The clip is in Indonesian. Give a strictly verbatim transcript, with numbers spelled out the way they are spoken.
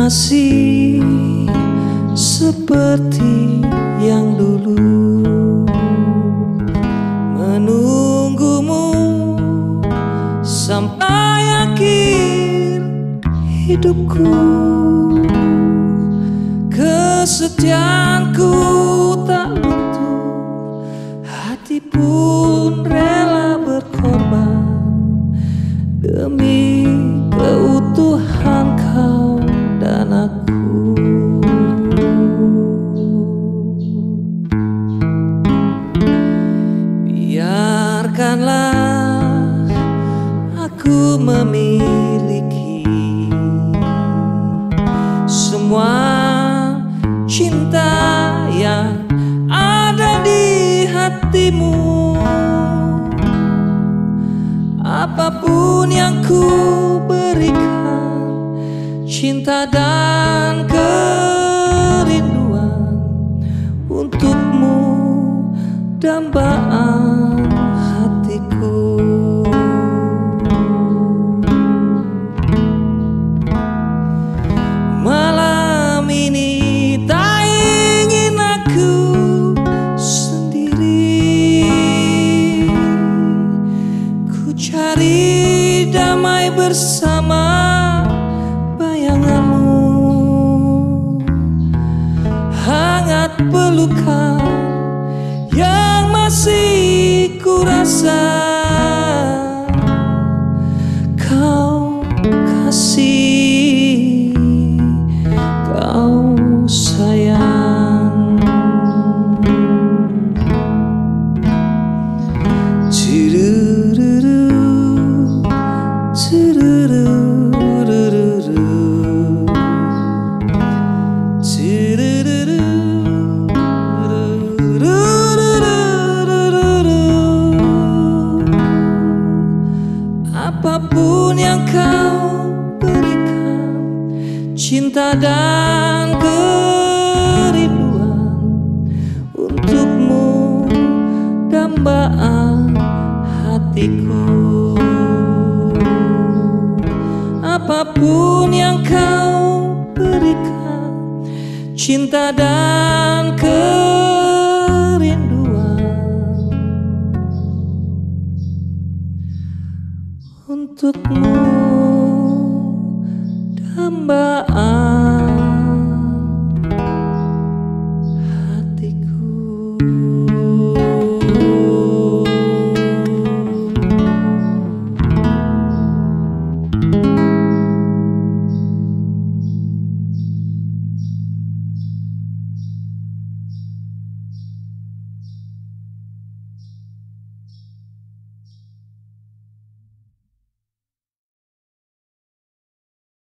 masih seperti yang dulu, menunggumu sampai akhir hidupku. Kesetiaanku tak luntur, hati pun rela berkorban demi keutuhan kau dan aku. Biarkanlah aku memiliki semua cinta yang ada di hatimu. Apapun yang ku berikan, cinta dan kerinduan untukmu, dambaan hatiku. Malam ini tak ingin aku sendiri, ku cari damai bersama bayanganmu. Hangat pelukan yang masih ku rasa, kau kasih, kau sayang. Tururu, tururu, tururu, tururu. Apapun yang kau berikan, cinta dan kerinduan untukmu, dambaan hatiku. Apapun yang kau berikan, cinta dan kerinduan untukmu, dambaan